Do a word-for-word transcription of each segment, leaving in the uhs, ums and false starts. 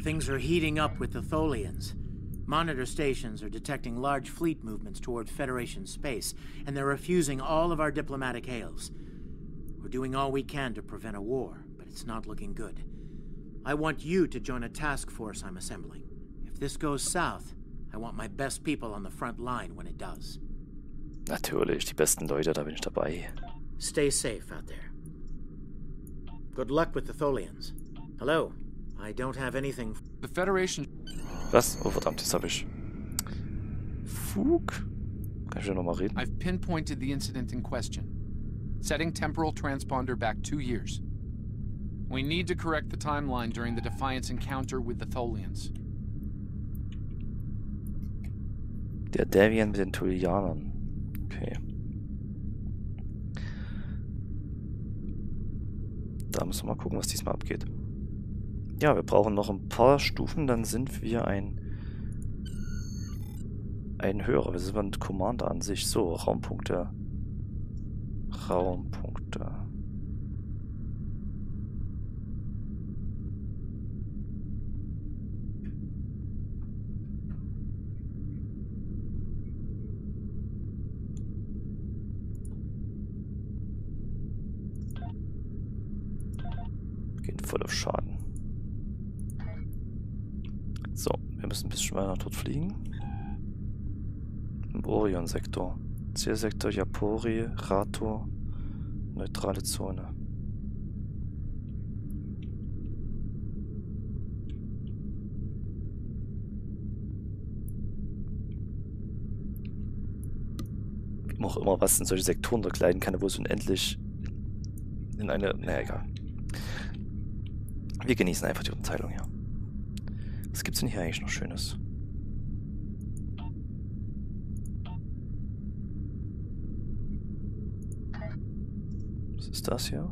Things are heating up with the Tholians. Monitor stations are detecting large fleet movements toward Federation space, and they're refusing all of our diplomatic hails. We're doing all we can to prevent a war, but it's not looking good. I want you to join a task force I'm assembling. If this goes south, I want my best people on the front line when it does. Natürlich, die besten Leute, da bin ich dabei. Stay safe out there. Good luck with the Tholians. Hello. I don't have anything. The Federation. Was? Oh verdammt, jetzt habe ich Fug? Kann ich da nochmal reden? I've pinpointed the incident in question. Setting temporal transponder back two years. We need to correct the timeline during the Defiance encounter with the Tholians. Der Deviant mit den Tholianern. Okay. Da müssen wir mal gucken, was diesmal abgeht. Ja, wir brauchen noch ein paar Stufen, dann sind wir ein ein höherer. Wir sind ein Commander an sich. So, Raumpunkte. Raumpunkte. Gehen voll auf Schaden. So, wir müssen ein bisschen weiter dort fliegen. Im Orion-Sektor. Zielsektor Yapori, Rator, neutrale Zone. Wie auch immer, was in solche Sektoren unterkleiden kann, wo es unendlich in eine... Naja, egal. Wir genießen einfach die Unterteilung hier. Was gibt's denn hier eigentlich noch Schönes? Was ist das hier?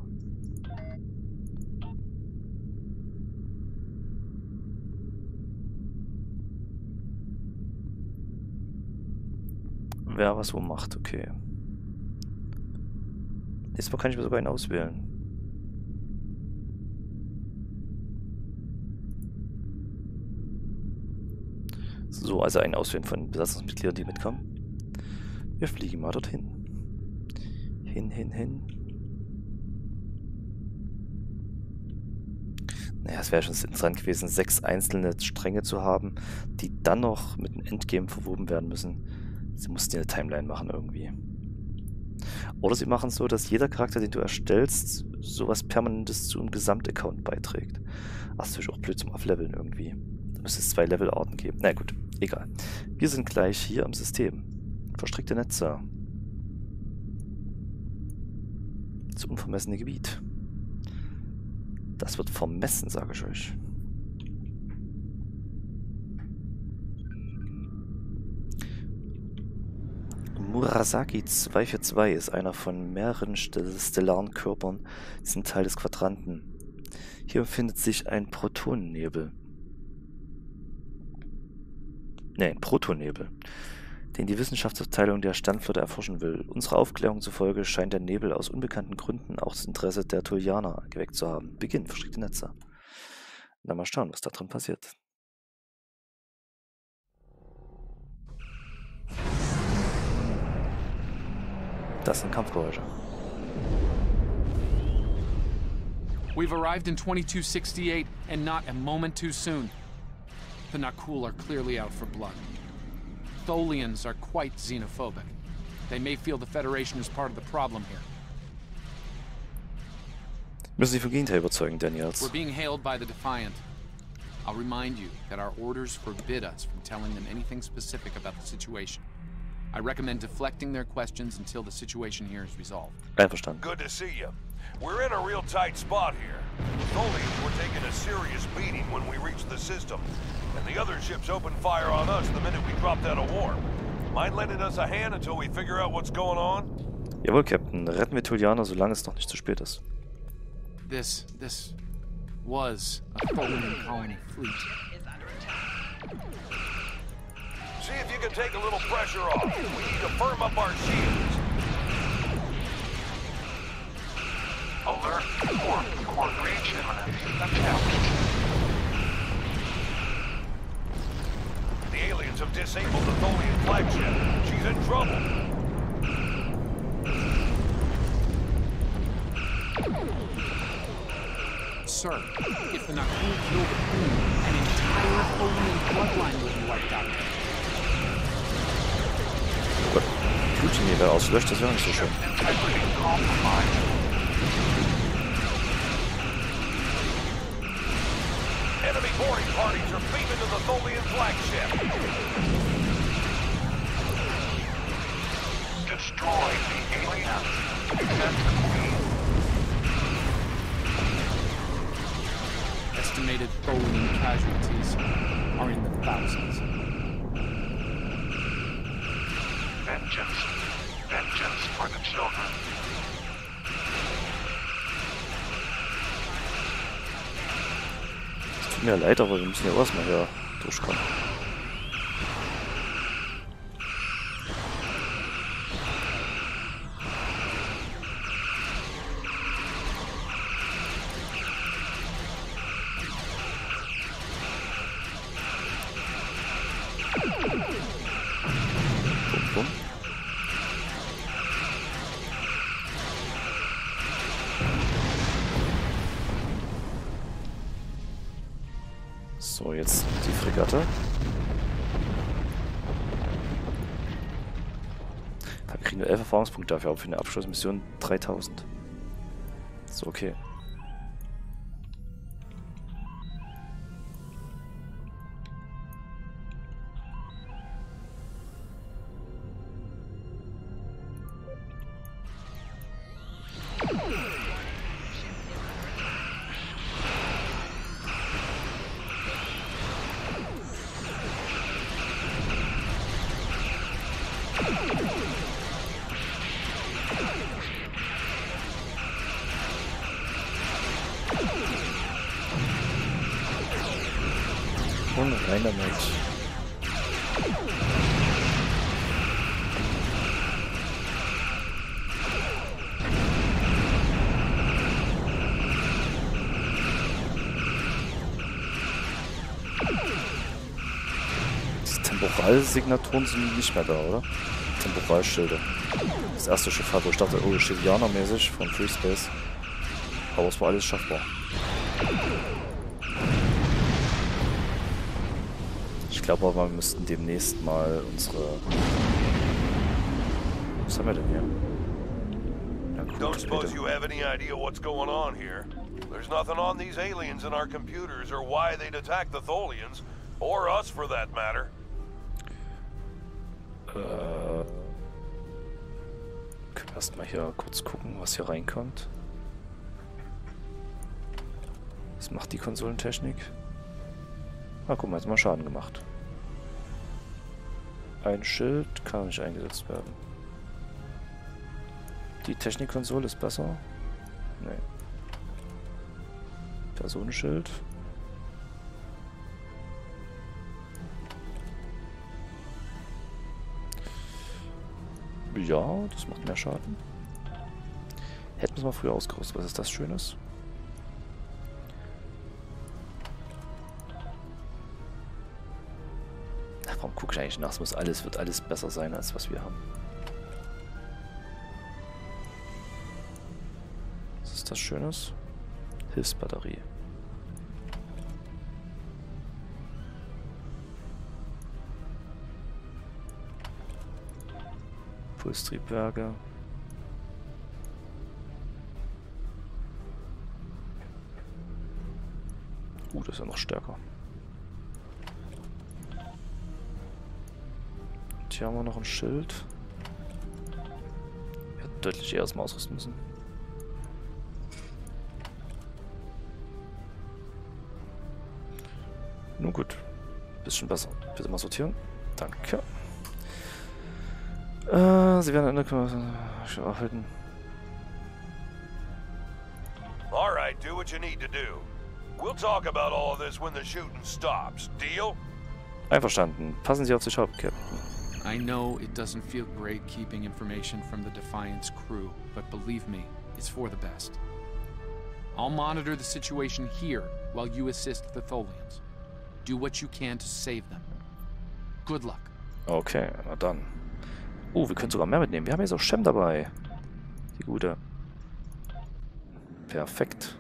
Wer was wo macht, okay. Jetzt kann ich mir sogar einen auswählen. So, also ein Auswählen von Besatzungsmitgliedern, die mitkommen. Wir fliegen mal dorthin. Hin, hin, hin. Naja, es wäre schon interessant gewesen, sechs einzelne Stränge zu haben, die dann noch mit einem Endgame verwoben werden müssen. Sie mussten eine Timeline machen irgendwie. Oder sie machen es so, dass jeder Charakter, den du erstellst, sowas Permanentes zu einem Gesamtaccount beiträgt. Ach, das ist natürlich auch blöd zum Aufleveln irgendwie. Da müsste es zwei Levelarten geben. Na gut, egal. Wir sind gleich hier am System. Verstrickte Netze. Das unvermessene Gebiet. Das wird vermessen, sage ich euch. Murasaki zwei vier zwei ist einer von mehreren stellaren Körpern. Sie sind Teil des Quadranten. Hier befindet sich ein Protonennebel. Ne, ein Protonnebel, den die Wissenschaftsabteilung der Sternflotte erforschen will. Unserer Aufklärung zufolge scheint der Nebel aus unbekannten Gründen auch das Interesse der Tholianer geweckt zu haben. Beginn, verstrickte Netze. Na, mal schauen, was da drin passiert. Das sind Kampfgeräusche. We've arrived in twenty-two sixty-eight and not a moment too soon. The Nakul are clearly out for blood. Tholians are quite xenophobic. They may feel the Federation is part of the problem here. Müssen Sie vom Gegenteil überzeugen, Daniels. We're being hailed by the Defiant. I'll remind you that our orders forbid us from telling them anything specific about the situation. I recommend deflecting their questions until the situation here is resolved. Einverstanden. Good to see you. We're in a real tight spot here. The Tholians were taking a serious beating when we reached the system, and the other ships opened fire on us the minute we dropped out of warp. Mind lending us a hand until we figure out what's going on? Jawohl, Captain. Retten wir Tholianer, solange es noch nicht zu spät ist. This, this was a Tholian colony fleet. See if you can take a little pressure off. We need to firm up our shields. Alert, form, coordination. That's out. Tholians have disabled the Tholian flagship. She's in trouble. Sir, if the Nakul kill the Queen, an entire Tholian bloodline will be wiped out. Gott, Putin hier auslöscht, das wäre nicht so schön. Enemy boarding parties are beaming to the Tholian flagship. Destroy the aliens. Defend the Queen. Estimated Tholian casualties are in the thousands. Vengeance. Vengeance for the children. Es tut mir leid, aber wir müssen ja erstmal hier durchkommen. Bum, bum. So, jetzt die Fregatte. Da kriegen wir elf Erfahrungspunkte dafür, aber für eine Abschlussmission dreitausend. So, okay. Und rein damit. Die Temporalsignaturen sind nicht mehr da, oder? Temporalschilder. Das erste Schiff hat, wo ich dachte, oh, Chivianer-mäßig von Free Space. Aber es war alles schaffbar. Ich glaube aber, wir müssten demnächst mal unsere... Was haben wir denn hier? Ja, Don't suppose you have any idea what's going on here. There's nothing on these aliens in our computers or why they'd attack the Tholians, or us for that matter. Äh... Können wir erstmal hier kurz gucken, was hier reinkommt. Was macht die Konsolentechnik? Ah, guck mal, jetzt mal Schaden gemacht. Ein Schild kann nicht eingesetzt werden. Die Technikkonsole ist besser? Nee. Personenschild. Ja, das macht mehr Schaden. Hätten wir es mal früher ausgerüstet. Was ist das Schönes? Warum gucke ich eigentlich nach? Es muss alles, wird alles besser sein, als was wir haben. Was ist das Schönes? Hilfsbatterie. Pulstriebwerke. Uh, das ist ja noch stärker. Hier haben wir noch ein Schild. Wir hätten deutlich eher erstmal ausrüsten müssen. Nun gut. Bisschen besser. Bitte mal sortieren. Danke. Äh, sie werden Ende erhalten. Alright, do what you need to do. We'll talk about all of this when the shooting stops. Deal? Einverstanden. Passen Sie auf sich auf, Captain. I know it doesn't feel great keeping information from the Defiance crew, but believe me, it's for the best. I'll monitor the situation here while you assist the Tholians. Do what you can to save them. Good luck. Okay, na dann. Oh, wir können sogar mehr mitnehmen. Wir haben jetzt auch Shem dabei. Die gute. Perfekt.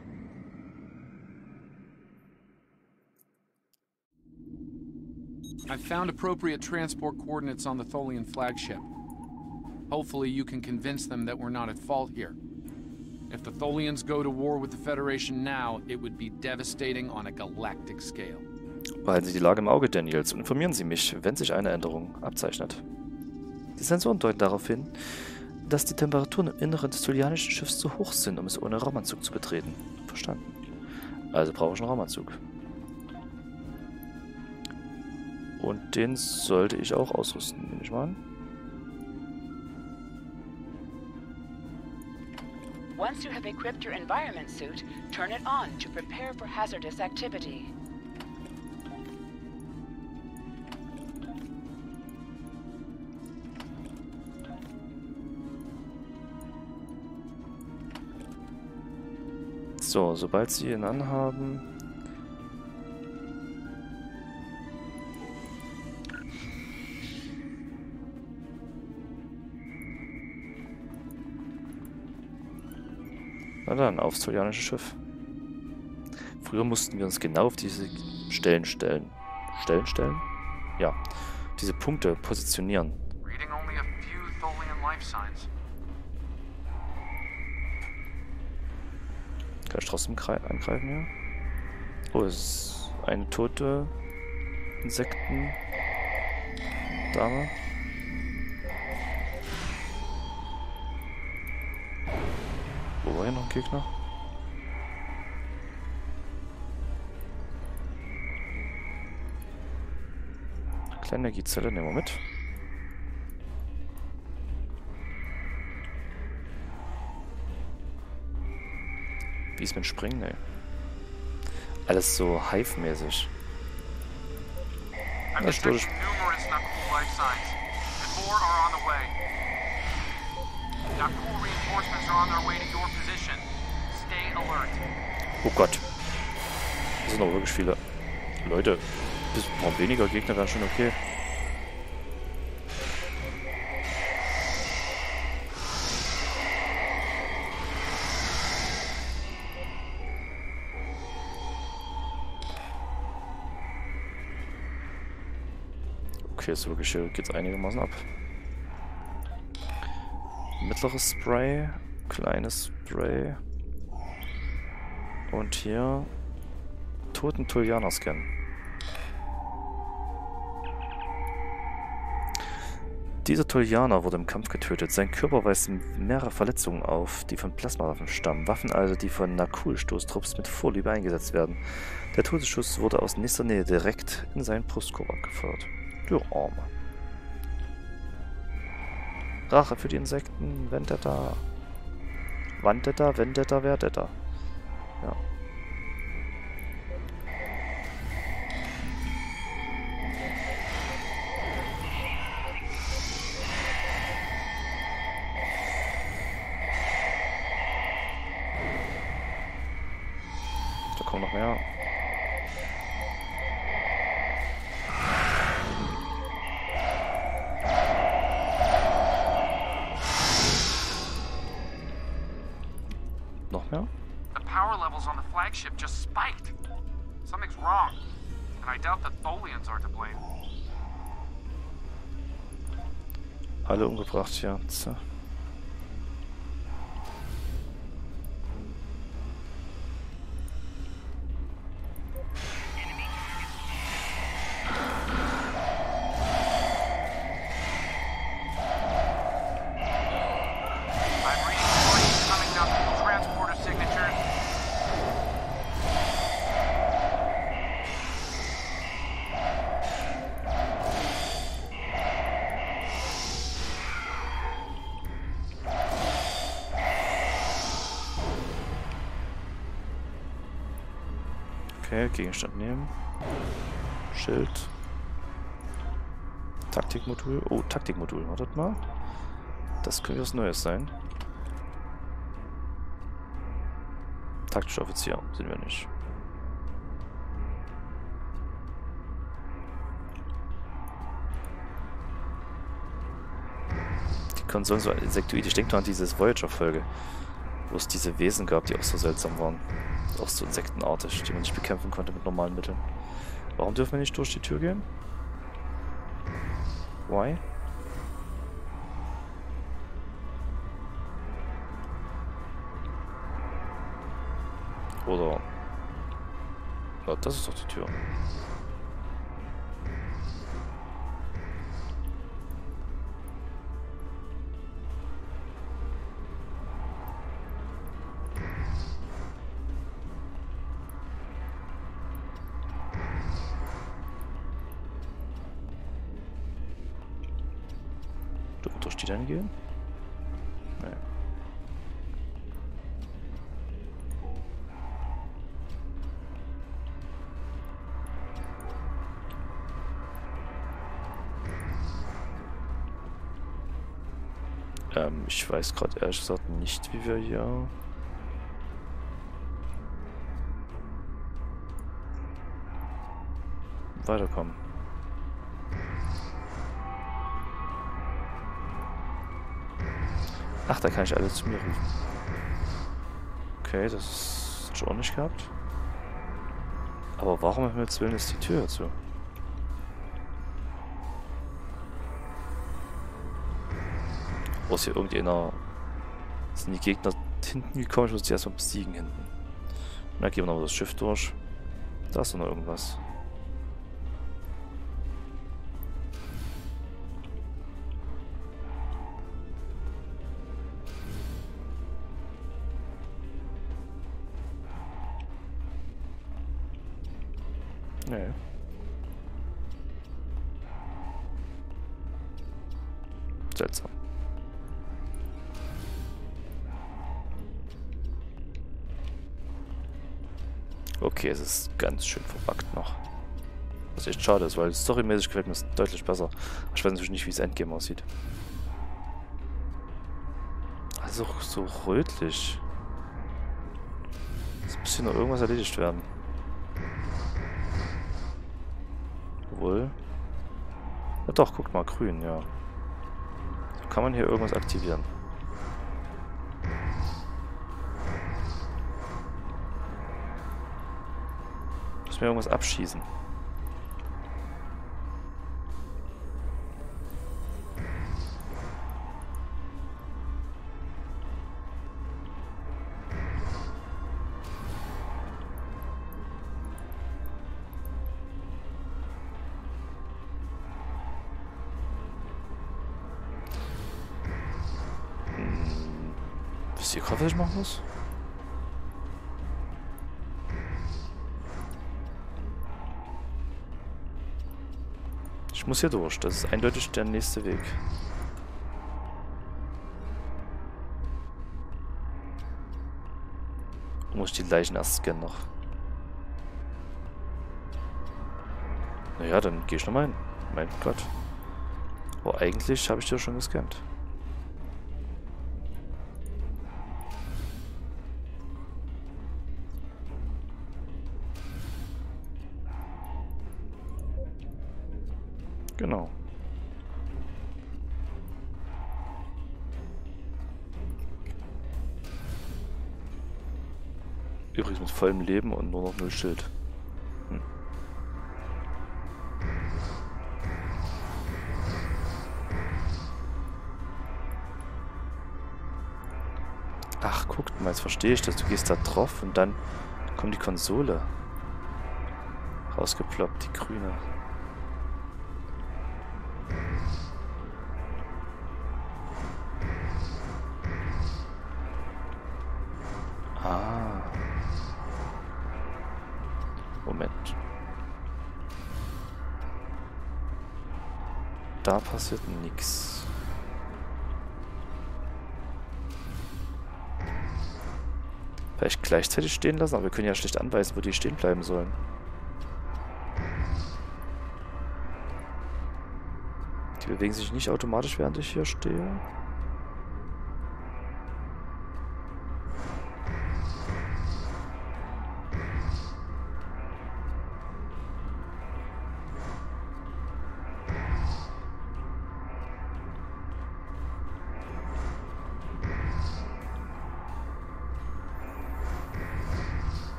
I've found appropriate transport coordinates on the Tholian flagship. Hopefully you can convince them that we're not at fault here. If the Tholians go to war with the Federation now, it would be devastating on a galactic scale. Behalten Sie die Lage im Auge, Daniels, und informieren Sie mich, wenn sich eine Änderung abzeichnet. Die Sensoren deuten darauf hin, dass die Temperaturen im Inneren des Tholianischen Schiffs zu hoch sind, um es ohne Raumanzug zu betreten. Verstanden. Also brauche ich einen Raumanzug. Und den sollte ich auch ausrüsten, nehme ich mal an. Once you have equipped your environment suit, turn it on to prepare for hazardous activity. So, sobald Sie ihn anhaben... Na dann, aufs Tholianische Schiff. Früher mussten wir uns genau auf diese Stellen stellen. Stellen stellen? Ja. Diese Punkte positionieren. Reading only a few Tholian life signs. Kann ich trotzdem angreifen hier? Oh, es ist eine tote Insekten Dame. Wo war hier noch ein Gegner? Kleine Energiezelle, nehmen wir mit. Wie ist mit Springen? Nee. Alles so Hive-mäßig. I'm detecting numerous Nakul life signs, and more are on the way. Nakul reinforcements are on their way to your position. Stay alert. Oh Gott. Das sind noch wirklich viele. Leute, bis ein paar weniger Gegner wären schon okay. Okay, so wirklich hier geht es einigermaßen ab. Mittleres Spray, kleines Spray. Und hier toten Tholianer scannen. Dieser Tholianer wurde im Kampf getötet. Sein Körper weist mehrere Verletzungen auf, die von Plasmawaffen stammen. Waffen also, die von Nakul-Stoßtrupps mit Vorliebe eingesetzt werden. Der Todesschuss wurde aus nächster Nähe direkt in seinen Brustkorb abgefeuert. Du Arme. Rache für die Insekten, Vendetta. Vendetta, Vendetta, Vendetta. Ja. Da kommen noch mehr. Noch mehr? The power levels on the flagship just spiked. Something's wrong, and I doubt the Tholians are to blame. Alle umgebracht, ja. So. Okay, Gegenstand nehmen. Schild. Taktikmodul. Oh, Taktikmodul. Wartet mal. Das könnte was Neues sein. Taktischer Offizier. Sind wir nicht. Konsolen so insektoid. Ich denke nur an diese Voyager-Folge, wo es diese Wesen gab, die auch so seltsam waren. Auch so insektenartig, die man nicht bekämpfen konnte mit normalen Mitteln. Warum dürfen wir nicht durch die Tür gehen? Why? Oder... Ja, das ist doch die Tür. Durch die dann gehen? Nee. Ähm, ich weiß gerade ehrlich gesagt nicht, wie wir hier... weiterkommen. Ach, da kann ich alle zu mir rufen. Okay, das ist schon auch nicht gehabt. Aber warum im Himmels Willen ist die Tür zu? Wo ist hier irgendeiner... Sind die Gegner hinten gekommen? Ich muss die erstmal besiegen hinten. Na, gehen wir nochmal das Schiff durch. Da ist doch noch irgendwas. Nee. Seltsam. Okay, es ist ganz schön verbuggt noch. Was echt schade ist, weil storymäßig gefällt mir es deutlich besser. Ich weiß natürlich nicht, wie es Endgame aussieht. Also so rötlich. Es muss hier noch irgendwas erledigt werden. Obwohl. Ja doch, guckt mal, grün, ja. So kann man hier irgendwas aktivieren. Muss mir irgendwas abschießen. Wisst ihr gerade, was ich machen muss? Ich muss hier durch. Das ist eindeutig der nächste Weg. Muss ich die Leichen erst scannen noch? Naja, dann gehe ich nochmal hin. Mein Gott. Aber eigentlich habe ich die ja schon gescannt. Genau. Übrigens mit vollem Leben und nur noch null Schild. Hm. Ach, guckt mal, jetzt verstehe ich das. Du gehst da drauf und dann kommt die Konsole. Rausgeploppt, die grüne. Ah. Moment. Da passiert nichts. Vielleicht gleichzeitig stehen lassen, aber wir können ja schlecht anweisen, wo die stehen bleiben sollen. Die bewegen sich nicht automatisch, während ich hier stehe.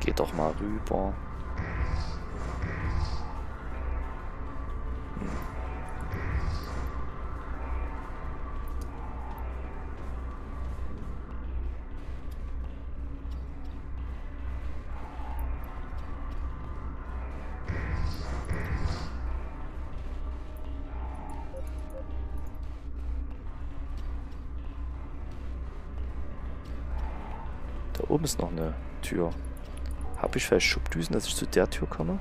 Geh doch mal rüber. Hm. Da oben ist noch eine Tür. Habe ich vielleicht Schubdüsen, dass ich zu der Tür komme?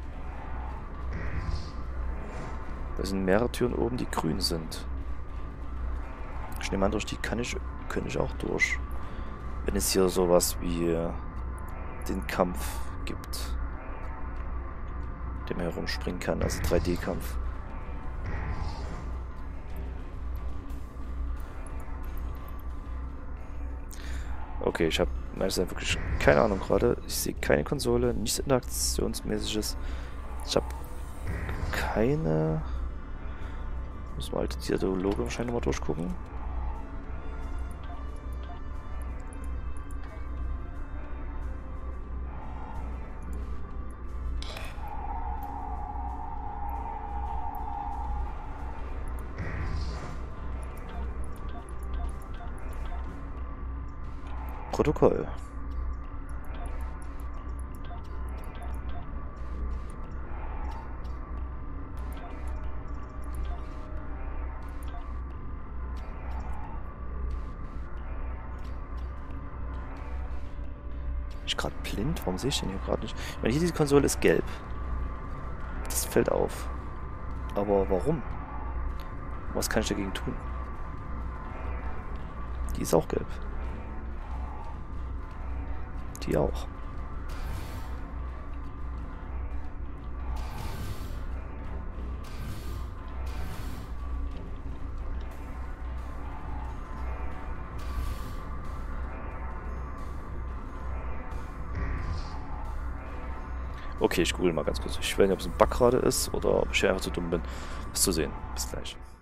Da sind mehrere Türen oben, die grün sind. Ich nehme an, durch die kann ich, kann ich auch durch. Wenn es hier sowas wie den Kampf gibt, den man herumspringen kann, also drei D-Kampf. Okay, ich habe meines Erachtens wirklich keine Ahnung gerade. Ich sehe keine Konsole, nichts Interaktionsmäßiges. Ich habe keine... Muss mal halt die Dialoge wahrscheinlich nochmal durchgucken. Protokoll. Bin ich gerade blind? Warum sehe ich den hier gerade nicht? Ich meine, hier diese Konsole ist gelb. Das fällt auf. Aber warum? Was kann ich dagegen tun? Die ist auch gelb. Die auch. Okay, ich google mal ganz kurz. Ich weiß nicht, ob es ein Bug gerade ist oder ob ich einfach zu dumm bin, das zu sehen. Bis gleich.